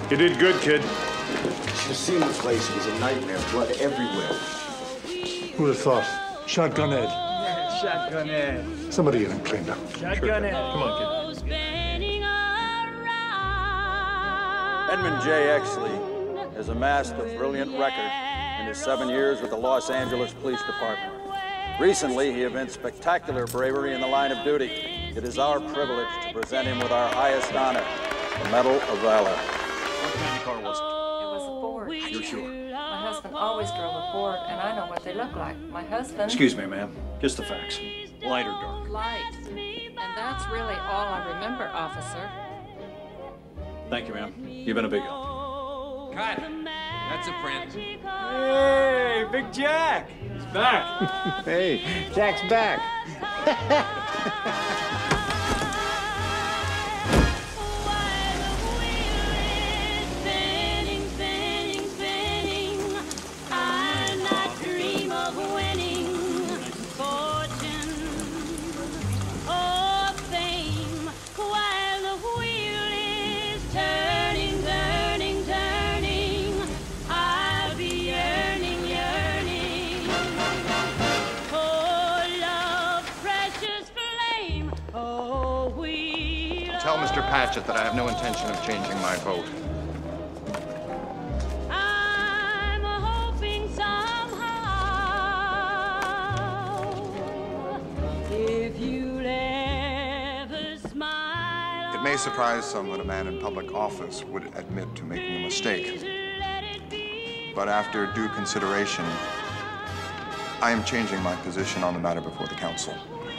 You did good, kid. You should have seen the place. It was a nightmare. Blood everywhere. Who'd have thought? Shotgun Ed. Yeah, Shotgun Ed. Somebody get him cleaned up. Shotgun Ed. Come on, kid. Edmund J. Exley has amassed a brilliant record in his 7 years with the Los Angeles Police Department. Recently, he evinced spectacular bravery in the line of duty. It is our privilege to present him with our highest honor, the Medal of Valor. What kind of car was it? It was a Ford. You're sure? My husband always drove a Ford, and I know what they look like. My husband... Excuse me, ma'am. Just the facts. Light or dark? Light. And that's really all I remember, officer. Thank you, ma'am. You've been a big help. Cut. That's a print. Hey, Big Jack. He's back. Hey, Jack's back. Tell Mr. Patchett that I have no intention of changing my vote. I'm hoping somehow if you'll ever smile. It may surprise some that a man in public office would admit to making a mistake. But after due consideration, I am changing my position on the matter before the council.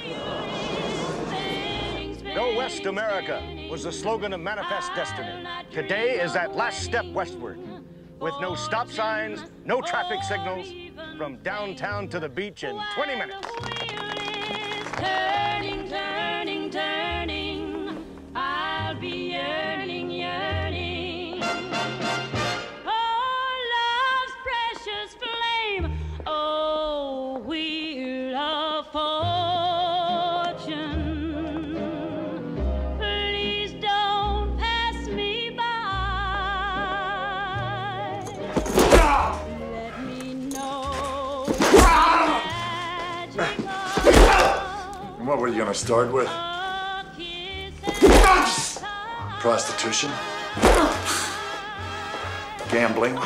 No West America was the slogan of Manifest Destiny. Today is that last step westward. With no stop signs, no traffic signals, from downtown to the beach in 20 minutes. Turning, turning, turning, I'll be yearning, yearning. Oh, love's precious flame, oh, wheel of fortune. What were you gonna start with? Prostitution? Gambling?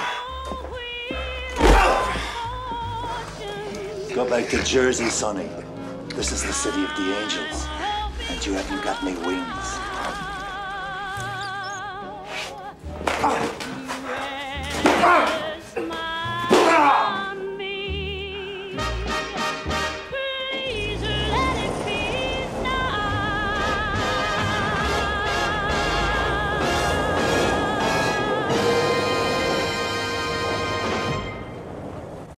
Go back to Jersey, Sonny. This is the city of the angels. And you haven't got any wings.